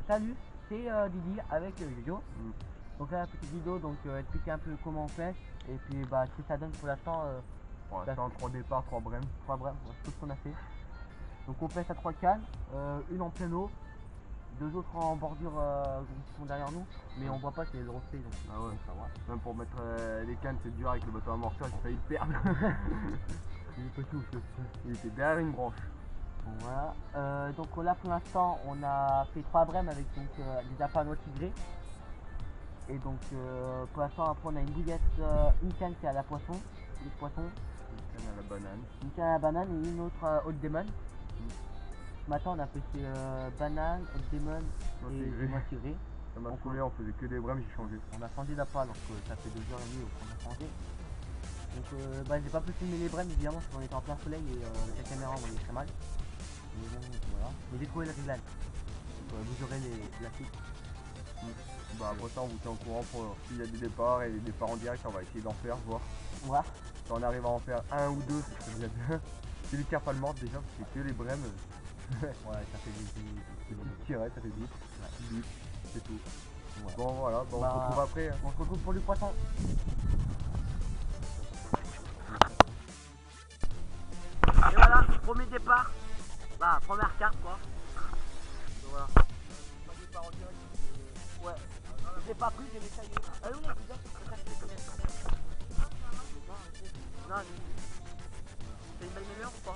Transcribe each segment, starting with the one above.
Salut, c'est Didi avec Jojo. Donc là, petite vidéo, donc expliquer un peu comment on fait et puis bah ce que ça donne pour l'instant. Pour l'instant, 3 départs, 3 brèmes. 3 brèmes, c'est tout ce qu'on a fait. Donc on pêche à 3 cannes, une en plein eau, 2 autres en bordure qui sont derrière nous, mais on voit pas qu'il y a le roster donc. Ah ouais, ça va. Même pour mettre les cannes, c'est dur avec le bateau amortisseur, j'ai failli le perdre. Il est petit, il était derrière une branche. Bon, voilà. Donc là pour l'instant on a fait 3 brèmes avec donc, des appâts noix tigrés. Et donc pour l'instant après on a une bouillette, une canne qui est à la poisson, les poissons. Une canne à la banane. Une canne à la banane et une autre haute démon. Ce matin on a pêché banane, haute démon et noix tigrées. Ça m'a saoulé, on faisait que des brèmes, j'ai changé. On a changé d'appât donc ça fait 2h30 qu'on a changé. Donc bah, j'ai pas pu filmer les brèmes évidemment parce qu'on était en plein soleil et avec la caméra on voyait très mal. Mais bon voilà. Mais j'ai trouvé le réglan. Vous aurez la suite. Bah après ça on vous tient au courant pour s'il y a des départs et des départs en direct, on va essayer d'en faire, voir. Voilà. Si on arrive à en faire un ou deux, ce serait déjà bien. C'est les carpes allemandes déjà, c'est que les brèmes. Ouais, ça fait des petites tirettes, ça fait vite. Vite, c'est tout. Ouais. Bon voilà, bon, on se retrouve après. Hein. On se retrouve pour du poisson. Et voilà, premier départ. Bah, première carte quoi. Donc, voilà. Ouais. J'ai pas pris, j'ai laissé aller. Allez, où les cousins? Non, c'est une belle meilleure ou pas?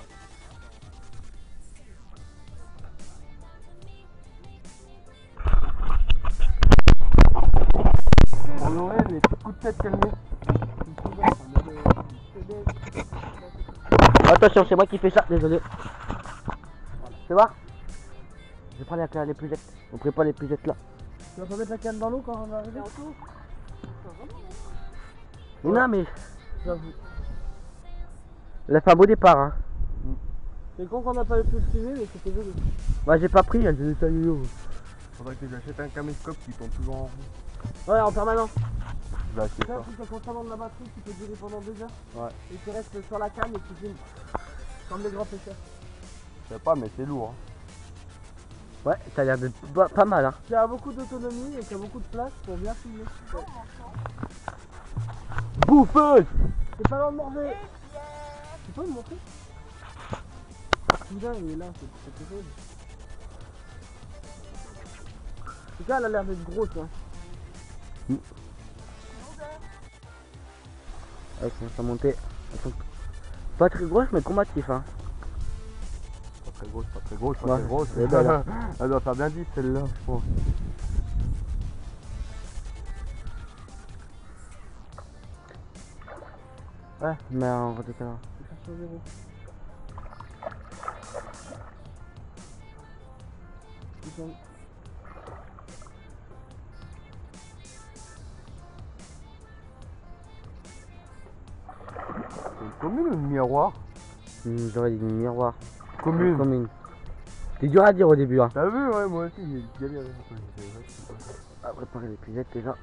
On aurait les petits coups de tête calmés. Attention, c'est moi qui fais ça, désolé. Tu vois? Je vais prendre les pugettes. On prépare les pugettes là. Tu vas pas mettre la canne dans l'eau quand on va arriver? Mais non, mais. J'avoue. Elle a fait un beau départ, hein. C'est con qu'on n'a pas pu le filmer, mais c'était joli. Moi j'ai pas pris, j'ai laissé aller. Faudrait que j'achète un caméscope qui tourne toujours en rond. Ouais, en permanence. Je vais acheter C'est un ça. truc qui constamment de la batterie qui peut durer pendant 2 heures. Ouais. Et tu restes sur la canne et tu filmes. Comme les grands pêcheurs. Je sais pas, mais c'est lourd. Hein. Ouais, ça a l'air d'être pas mal, hein. Qui a beaucoup d'autonomie et qui a beaucoup de place pour bien filmer. Bouffeuse! C'est pas loin de manger. Tu peux me montrer? Putain, il est là, c'est quelque chose. En tout cas, elle a l'air d'être grosse, hein. Elles commencent à monter. Elles sont pas très grosses, mais combatifs, hein. Pas très grosse, pas très grosse, pas Ouais, très grosse. elle est belle, hein. Elle doit faire bien 10 celle-là, je pense. Ouais, mais on va tout à l'heure. C'est pas sur zéro. Ils sont... C'est une commune ou une miroir? J'aurais dit une miroir. Commune. Commune. C'est dur à dire au début, hein. T'as vu, ouais, moi aussi j'ai galéré. On va préparer les pugettes déjà.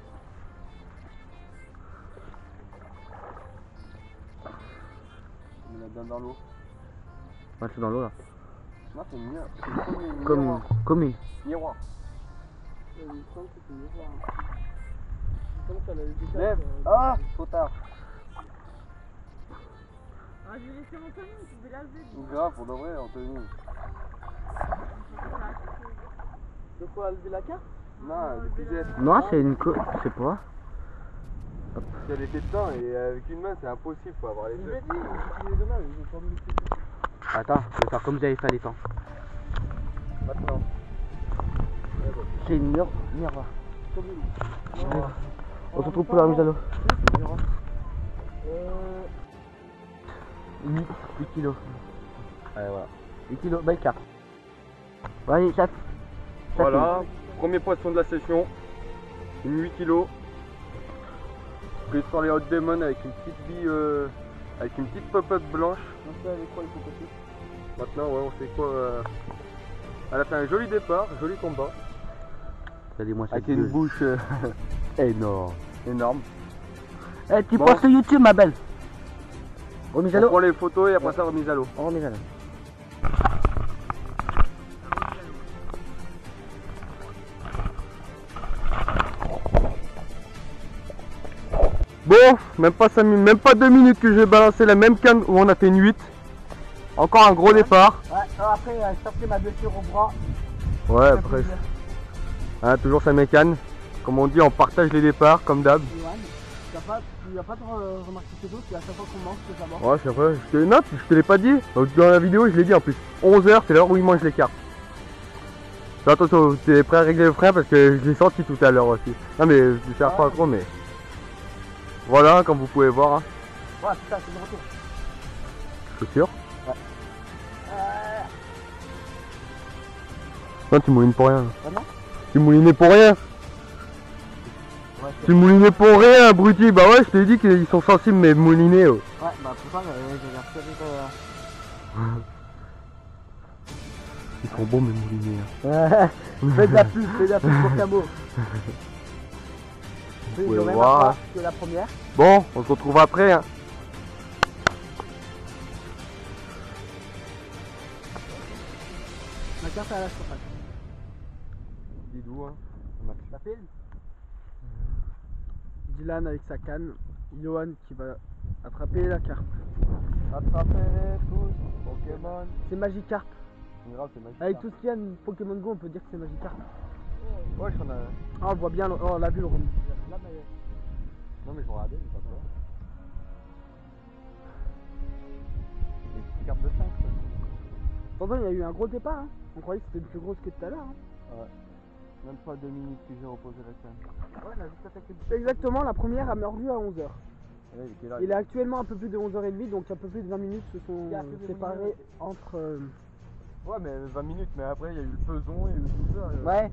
On met la dans l'eau. Ouais, c'est dans l'eau là. Non, c'est une miroir. C'est une commune. Commune. Miroir. Commune. Miroir. Il me semble que c'est miroir. Comme ça, elle a eu des Lève. cartes, Ah, trop tard. Ah, j'ai laissé mon tenue, tu devais la lever. Grave, pour de vrai, Anthony. De quoi, lever la carte? Non, des pigeettes. Non, c'est une je sais pas. Si elle était dedans et avec une main, c'est impossible, faut avoir les Je deux. l'ai dit, il est demain, ils vont pas me laisser. Attends, je vais faire comme j'avais fait à l'étang. Maintenant. C'est une miroir. Commune. On se retrouve pour la mise à l'eau. 8 kilos. Allez, voilà. 8 kilos, belle carte. Bon, allez, chef. Voilà, premier poisson de la session. Une 8 kg. Prise sur les Hot Demon avec une petite bille, avec une petite pop-up blanche. On sait avec quoi il faut passer. Maintenant, ouais, on sait quoi. Elle a fait un joli départ, joli combat. Regardez-moi ça. Avec une bouche énorme. énorme. Eh, tu Bon. postes sur YouTube, ma belle. Remise à On l'eau. prend les photos et après ça, remise à l'eau. Remise à l'eau. Bon, même pas 5 minutes, même pas 2 minutes que j'ai balancé la même canne où on a fait une 8. Encore un gros départ. Ouais, après, je sortais ma blessure au bras. Ouais, après, hein, toujours sa mécane. Comme on dit, on partage les départs, comme d'hab. Tu n'as pas remarqué quelque chose, c'est à chaque fois qu'on mange que ça mord. Ouais, c'est vrai. Je te l'ai pas dit. Dans la vidéo, je l'ai dit en plus. 11h, c'est l'heure où ils mangent les cartes. Fais attention, t'es prêt à régler le frein parce que je l'ai senti tout à l'heure aussi. Non, mais je ne sers pas trop, mais. Voilà, comme vous pouvez voir. Hein. Ouais, putain, c'est de retour. Chaussures. Ouais. Non, tu moulines pour rien. Ah non? Tu moulinais pour rien. Ouais, tu moulinais pour rien, abruti. Bah ouais, je t'ai dit qu'ils sont sensibles, mais moulinés. Ouais, bah pourtant, j'ai l'air Ils sont bons, mais moulinés. Hein. Fais de la pub pour Camo. Vous pouvez voir. Que la première. Bon, on se retrouve après. Hein. Ma carte est à la surface. Dis-nous, hein. Ça filme. Dylan avec sa canne. Johan qui va attraper la carpe. Attrapez tous, Pokémon. C'est Magikarp. C'est grave, c'est Magikarp. Avec tout ce qu'il y a de Pokémon Go, on peut dire que c'est Magikarp. Ouais, j'en ai. Ah, on voit bien, on l'a vu le rhum. Non, mais je vais regarder, j'ai pas peur. Des petites cartes de 5. Pourtant, il y a eu un gros départ. Hein. On croyait que c'était plus grosse que tout à l'heure. Hein. Ouais. Même pas 2 minutes que j'ai reposé la canne. Ouais, on a juste attaqué. Exactement, la première a mordu à 11h. Ouais, Il est actuellement un peu plus de 11h30, donc un peu plus de 20 minutes se sont séparés entre. Ouais, mais 20 minutes, mais après il y a eu le peson, il y a eu tout ça. Ouais.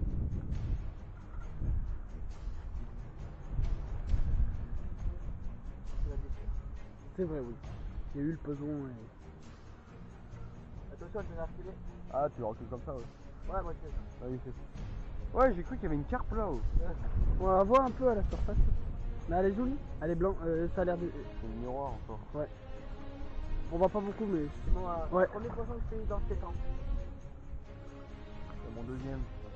C'est vrai, oui. Il y a eu le peson et. Attention, je vais reculer. Ah, tu recules comme ça, ouais. Ouais, moi je fais ça. Ouais, ouais, j'ai cru qu'il y avait une carpe là-haut. On va voir un peu à la surface. Mais elle est jolie, elle est blanche, ça a l'air de. C'est le miroir encore. Ouais. On voit pas beaucoup, mais. C'est mon premier poisson que j'ai eu dans ces temps. C'est mon deuxième.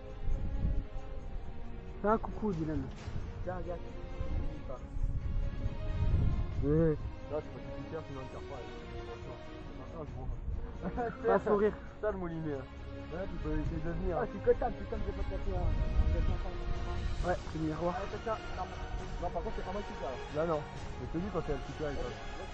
Fais un coucou, Dylan. Tiens, regarde. Ouais. Là, tu peux te faire, sinon une carpe pas. Fais un sourire. Ça le moulinet. Ouais, tu peux essayer de venir. Ah, je suis content, putain, j'ai pas tapé un. Ouais, c'est le miroir. Non, par contre, c'est pas moi qui carpe. Là, non. Je te dis quand c'est le super avec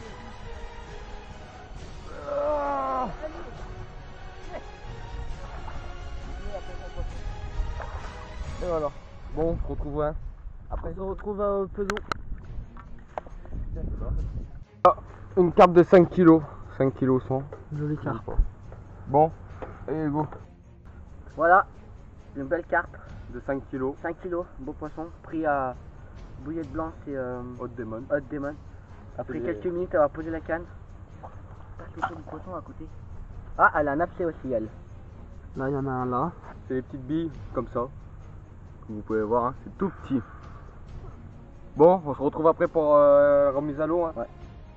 Et voilà. Bon, on se retrouve hein. Après, on se retrouve au peson. Ah, une carpe de 5 kg. 5 kg 100. Jolie carpe. Bon, allez, go. Voilà, une belle carpe. De 5 kg. 5 kg, beau poisson. Pris à bouillette blanche et Haute Démon. Haute Démon. Après quelques minutes, elle va poser la canne. Pas du poisson à côté. Ah, elle a un abcès aussi, elle. Là, il y en a un là. C'est des petites billes comme ça. Comme vous pouvez voir, hein. C'est tout petit. Bon, on se retrouve après pour la remise à l'eau. Hein. Ouais.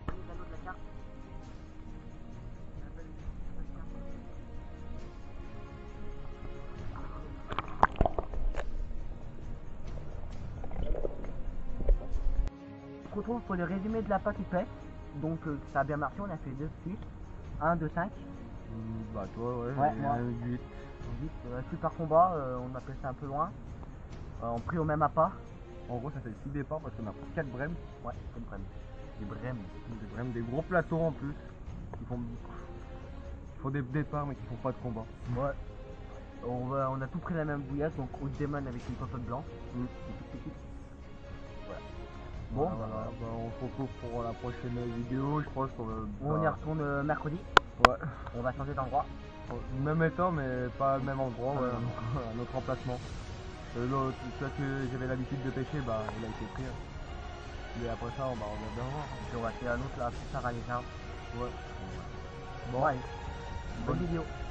On se retrouve pour le résumé de la pâte pêche. Donc ça a bien marché, on a fait 2 fiches. 1, 2, 5. Bah toi Ouais, moi. 8. Super combat, on a pêché un peu loin. On pris au même appât. En gros ça fait 6 départs parce qu'on a pris 4 brèmes. Ouais, 4 brèmes. Des brèmes, des gros plateaux en plus. Qui font des départs mais qui font pas de combat. Ouais. On a tout pris la même bouillasse, donc Haute Démon avec une cocotte blanche. Une toute petite. Voilà. Bon, voilà. Bah, on se retrouve pour la prochaine vidéo, je pense qu'on va. On y retourne mercredi. Ouais. On va changer d'endroit. Même étang mais pas le même endroit, ouais. Un autre emplacement. L'autre, celui que j'avais l'habitude de pêcher, bah il a été pris. Hein. Mais après ça, on va bien voir. Et puis on va faire un autre là, plus tard à l'écart. Ouais. Bon, allez. Bonne vidéo.